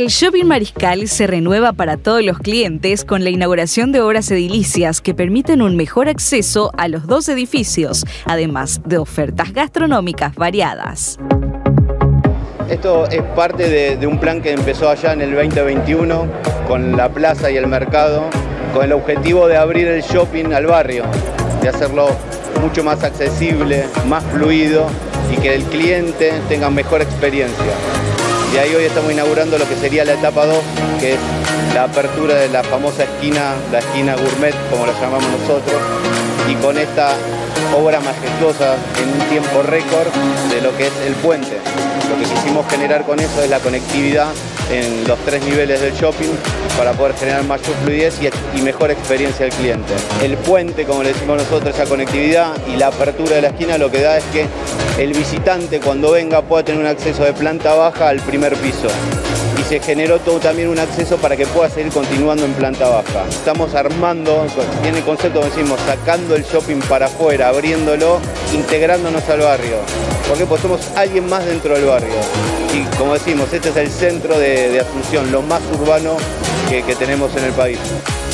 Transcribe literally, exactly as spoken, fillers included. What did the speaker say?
El Shopping Mariscal se renueva para todos los clientes con la inauguración de obras edilicias que permiten un mejor acceso a los dos edificios, además de ofertas gastronómicas variadas. Esto es parte de, de un plan que empezó allá en el veinte veintiuno con la plaza y el mercado, con el objetivo de abrir el shopping al barrio, de hacerlo mucho más accesible, más fluido y que el cliente tenga mejor experiencia. Y ahí hoy estamos inaugurando lo que sería la etapa dos, que es la apertura de la famosa esquina, la esquina gourmet, como la llamamos nosotros, y con esta obra majestuosa en un tiempo récord de lo que es el puente. Lo que quisimos generar con eso es la conectividad en los tres niveles del shopping para poder generar mayor fluidez y, y mejor experiencia al cliente. El puente, como le decimos nosotros, esa conectividad y la apertura de la esquina lo que da es que el visitante cuando venga pueda tener un acceso de planta baja al primer piso. Y se generó todo también un acceso para que pueda seguir continuando en planta baja. Estamos armando, tiene el concepto, como decimos, sacando el shopping para afuera, abriéndolo, integrándonos al barrio. ¿Por qué? Pues somos alguien más dentro del barrio. Y como decimos, este es el centro de, de Asunción, lo más urbano que, que tenemos en el país.